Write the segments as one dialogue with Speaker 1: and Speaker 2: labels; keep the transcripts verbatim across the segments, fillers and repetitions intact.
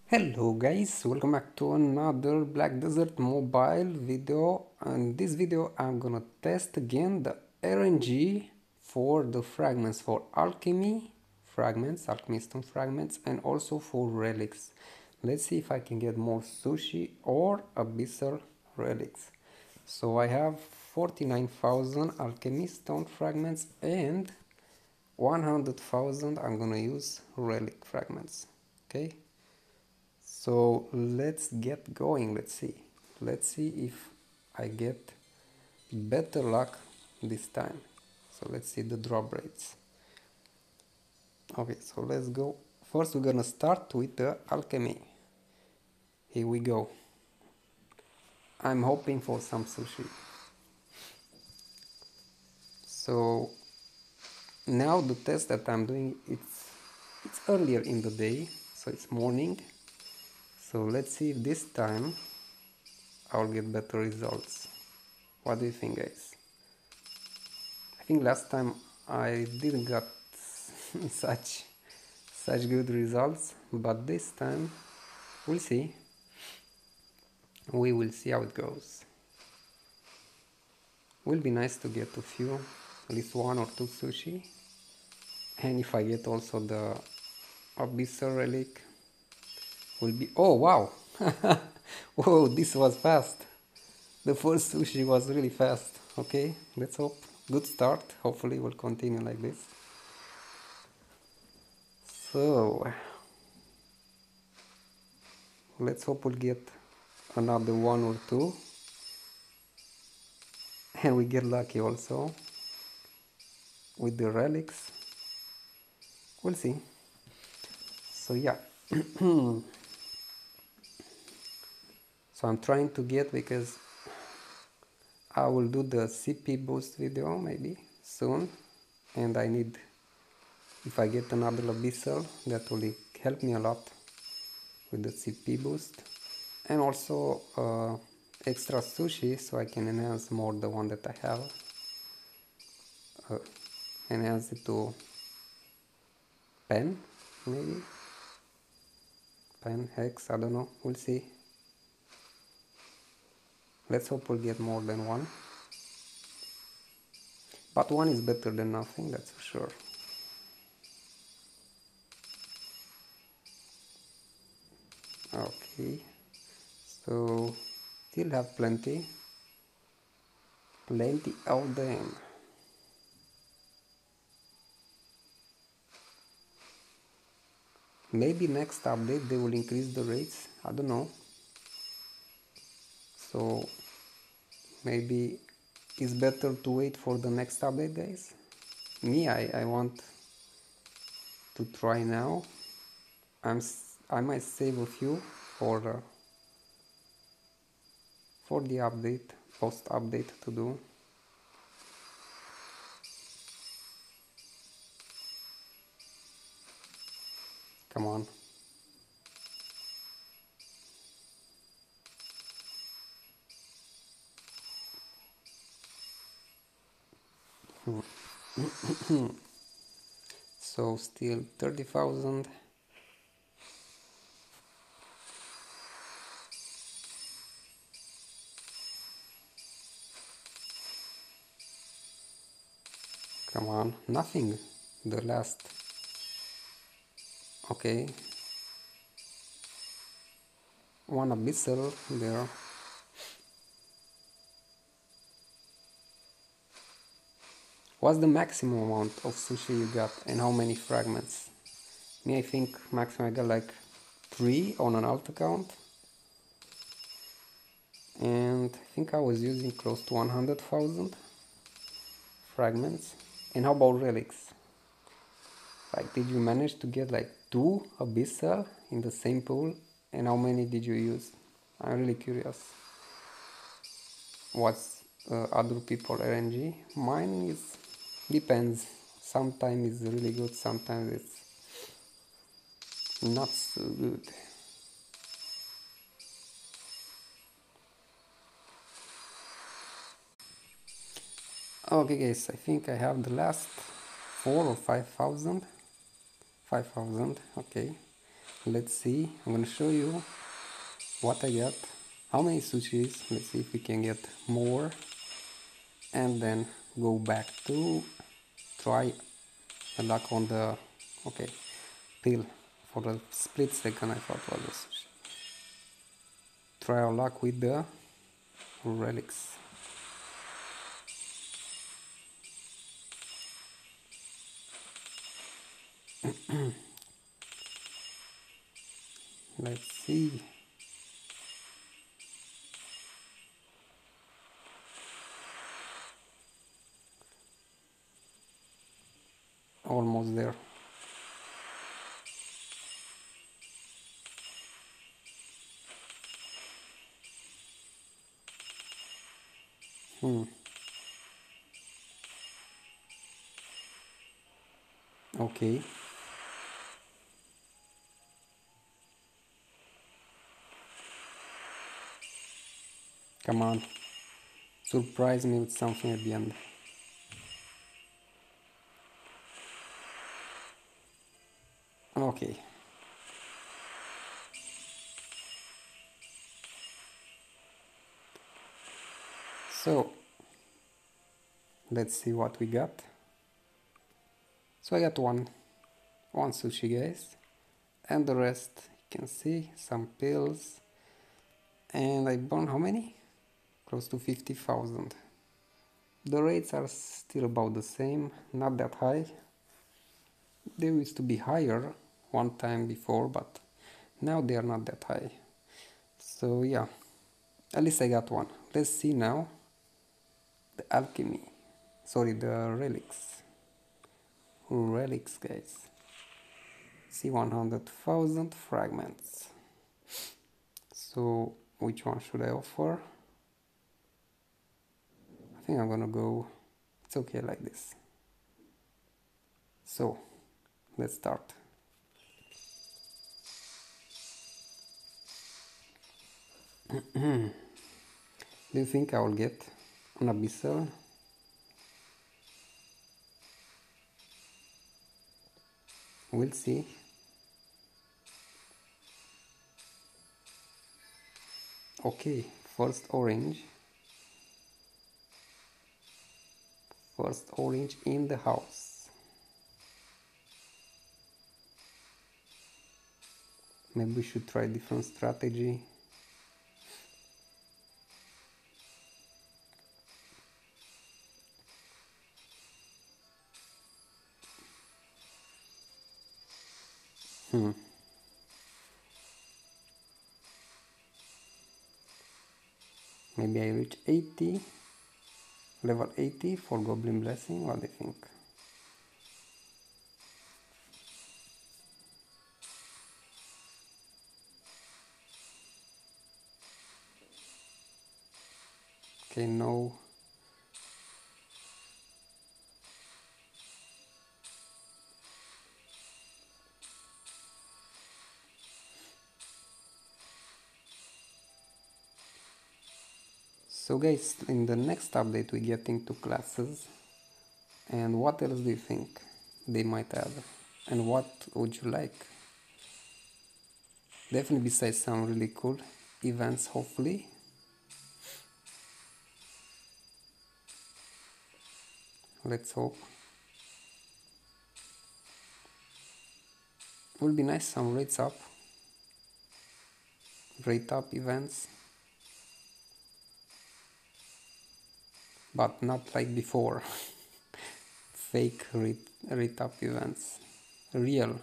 Speaker 1: Hello guys, welcome back to another Black Desert mobile video. In this video I'm gonna test again the R N G for the fragments for alchemy fragments, alchemy stone fragments, and also for relics. Let's see if I can get more sushi or abyssal relics. So I have forty-nine thousand alchemy stone fragments and one hundred thousand I'm gonna use relic fragments. Okay. So let's get going. Let's see. Let's see if I get better luck this time. So let's see the drop rates. Okay, so let's go. First we're gonna start with the alchemy. Here we go. I'm hoping for some sushi. So now the test that I'm doing, it's it's earlier in the day, so it's morning. So let's see if this time I'll get better results. What do you think, guys? I think last time I didn't get such such good results, but this time we'll see. We will see how it goes. Will be nice to get a few, at least one or two sushi, and if I get also the abyssal relic, will be. Oh wow! Whoa, this was fast. The first sushi was really fast. Okay, let's hope. Good start. Hopefully we'll continue like this. So let's hope we'll get another one or two, and we get lucky also with the relics. We'll see. So yeah. So I'm trying to get, because I will do the C P boost video maybe soon, and I need, if I get another abyssal, that will help me a lot with the C P boost, and also uh, extra sushi, so I can enhance more the one that I have, uh, enhance it to pen, maybe pen, hex, I don't know, we'll see. Let's hope we'll get more than one, but one is better than nothing, that's for sure. Okay, so still have plenty plenty of them. Maybe next update they will increase the rates, I don't know. So maybe it's better to wait for the next update, guys. Me, I, I want to try now. I'm I might save a few for uh, for the update, post update to do. Come on. So still thirty thousand. Come on, nothing. The last. Okay. One abyssal there. What's the maximum amount of sushi you got and how many fragments? Me, I think maximum I got like three on an alt account. And I think I was using close to one hundred thousand fragments. And how about relics? Like, did you manage to get like two abyssal in the same pool? And how many did you use? I'm really curious. What's uh, other people R N G? Mine is depends. Sometimes it's really good, sometimes it's not so good. Okay guys, I think I have the last four or five thousand. Five thousand, okay. Let's see, I'm gonna show you what I got, how many sushis. Let's see if we can get more, and then go back to try a luck on the, okay, pill. For a split second I thought was a sushi. Try our luck with the relics. Let's see. Almost there. Hmm. Okay. Come on. Surprise me with something at the end. Okay. So, let's see what we got. So I got one, one sushi, guys. And the rest, you can see, some pills. And I burned how many? Close to fifty thousand. The rates are still about the same, not that high. They used to be higher one time before, but now they are not that high. So yeah, at least I got one. Let's see now the alchemy. Sorry, the relics. Relics, guys. See, one hundred thousand fragments. So which one should I offer? I think I'm gonna go, it's okay like this. So let's start. Do you think I will get an abyssal? We'll see. Okay, first orange. First orange in the house. Maybe we should try different strategy. Hmm. Maybe I reach eighty. Level eighty for Goblin Blessing. What do you think? Okay, no. So guys, in the next update we get into classes, and what else do you think they might add, and what would you like? Definitely besides some really cool events, hopefully. Let's hope. Will be nice, some rates up, rate up events, but not like before. Fake rate, rate up events, real.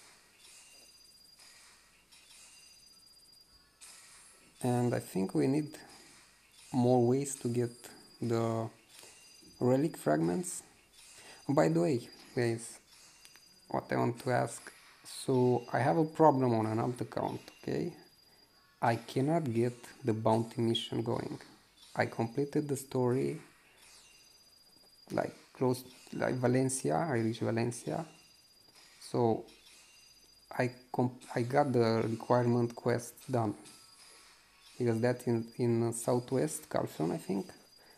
Speaker 1: And I think we need more ways to get the relic fragments. By the way, guys, what I want to ask, so I have a problem on an alt account, okay? I cannot get the bounty mission going. I completed the story like close, like Valencia, I reached Valencia. So I comp I got the requirement quest done. Because that in, in Southwest Calphion, I think.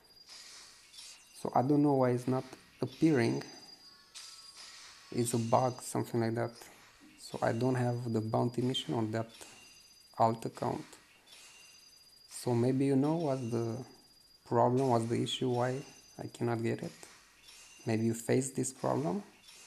Speaker 1: So I don't know why it's not appearing. It's a bug, something like that. so I don't have the bounty mission on that alt account. So maybe you know what's the problem, what's the issue, why I cannot get it. Maybe you face this problem.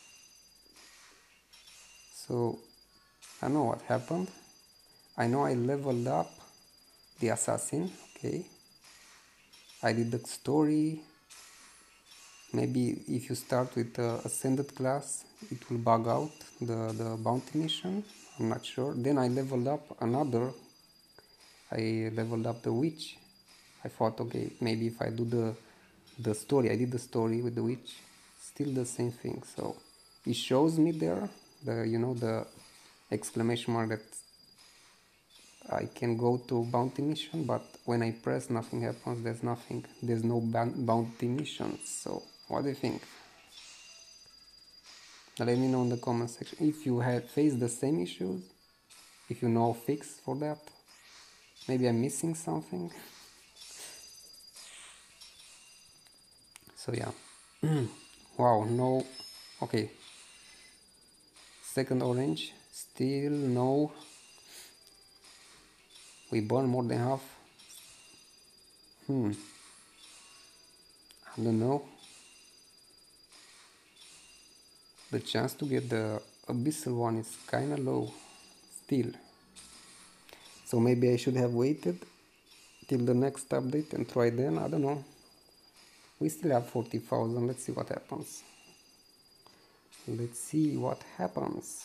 Speaker 1: So I know what happened. I know I leveled up the assassin, okay. I did the story. Maybe if you start with the ascended class, it will bug out the, the bounty mission. I'm not sure. Then I leveled up another. I leveled up the witch. I thought, okay, maybe if I do the the story, I did the story with the witch, still the same thing. So it shows me there the you know the exclamation mark that I can go to bounty mission, but when I press, nothing happens. There's nothing. There's no bounty missions. So what do you think? Let me know in the comment section if you have faced the same issues, if you know a fix for that. Maybe I'm missing something. So yeah. Wow, no. Okay. Second orange, still no. We burn more than half. Hmm. I don't know. The chance to get the abyssal one is kinda low still. So maybe I should have waited till the next update and try then. I don't know. We still have forty thousand. Let's see what happens. Let's see what happens.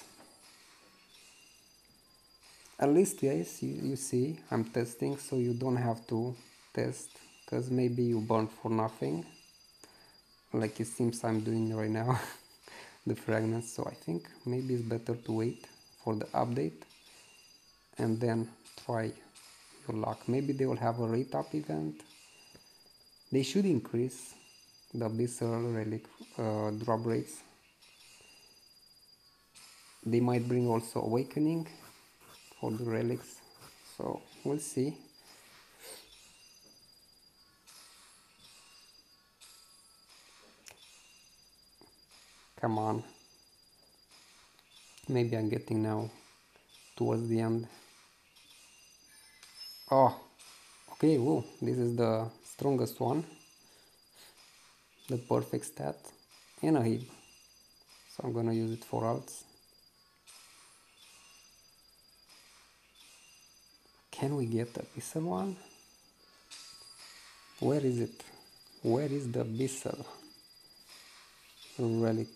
Speaker 1: At least, guys, you, you see, I'm testing, so you don't have to test, because maybe you burn for nothing, like it seems I'm doing right now, the fragments. So I think maybe it's better to wait for the update and then try your luck. Maybe they will have a rate up event. They should increase the abyssal relic uh, drop rates. They might bring also awakening for the relics, so we'll see. Come on. Maybe I'm getting now towards the end. Oh, okay, whoa, this is the strongest one. The perfect stat and a heal. So I'm gonna use it for alts. Can we get the abyssal one? Where is it? Where is the abyssal relic?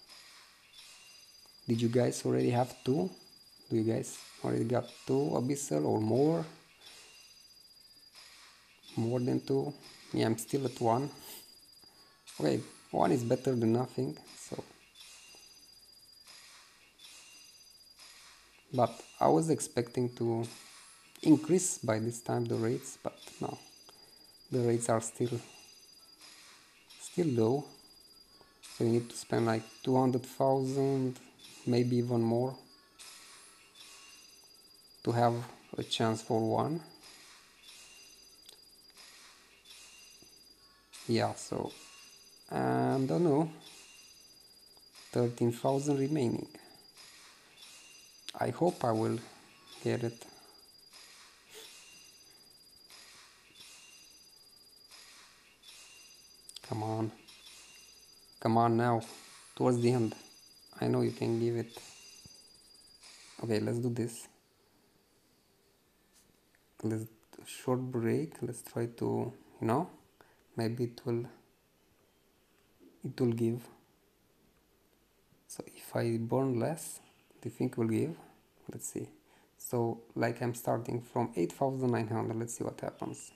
Speaker 1: Did you guys already have two? Do you guys already got two abyssal or more? More than two? Yeah, I'm still at one. Okay, one is better than nothing, so. But I was expecting to increase by this time the rates, but no. The rates are still still low. So you need to spend like two hundred thousand, maybe even more, to have a chance for one. Yeah, so I don't know. thirteen thousand remaining. I hope I will get it. Come on. Come on now. Towards the end. I know you can give it. Okay, let's do this. Let's short break. Let's try to, you know, maybe it will it will give. So if I burn less, do you think it will give? Let's see. So like I'm starting from eight thousand nine hundred. Let's see what happens.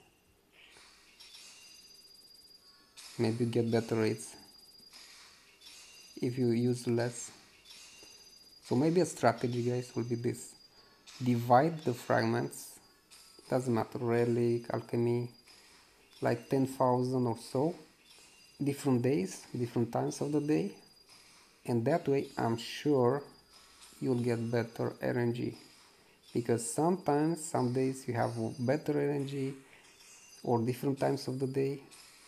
Speaker 1: Maybe you get better rates if you use less. So maybe a strategy, guys, will be this: divide the fragments, doesn't matter, relic, alchemy, like ten thousand or so, different days, different times of the day, and that way I'm sure you'll get better R N G, because sometimes, some days you have better R N G or different times of the day.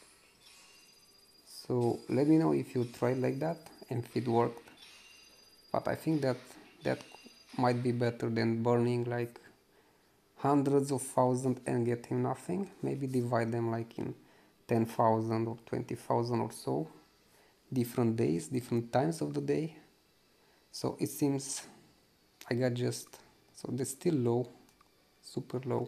Speaker 1: So let me know if you tried like that and if it worked. But I think that that might be better than burning like hundreds of thousands and getting nothing. Maybe divide them like in ten thousand or twenty thousand or so, different days, different times of the day. So it seems I got just, so that's still low, super low.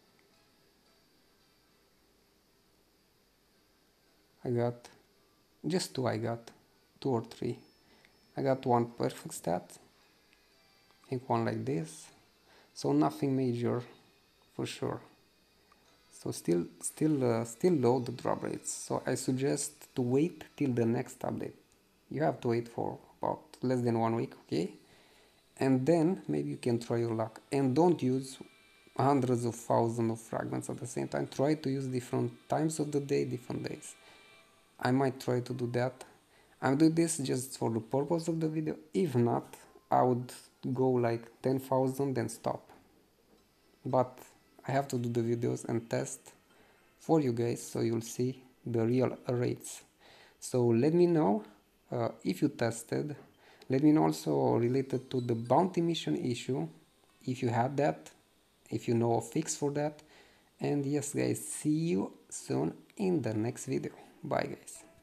Speaker 1: I got just two, I got two or three. I got one perfect stat, I think one like this, so nothing major for sure. So still still uh, still low the drop rates, so I suggest to wait till the next update. You have to wait for about less than one week, okay, and then maybe you can try your luck. And don't use hundreds of thousands of fragments at the same time. Try to use different times of the day, different days. I might try to do that. I'm doing this just for the purpose of the video. If not, I would go like ten thousand and stop. But I have to do the videos and test for you guys, so you'll see the real rates. So let me know uh, if you tested. Let me know also related to the bounty mission issue, if you had that, if you know a fix for that. And yes guys, see you soon in the next video. Bye guys.